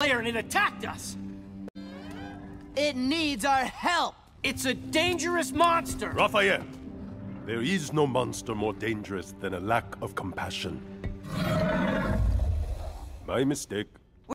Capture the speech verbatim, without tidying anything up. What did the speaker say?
fire and it attacked us! It needs our help! It's a dangerous monster! Raphael, there is no monster more dangerous than a lack of compassion. My mistake.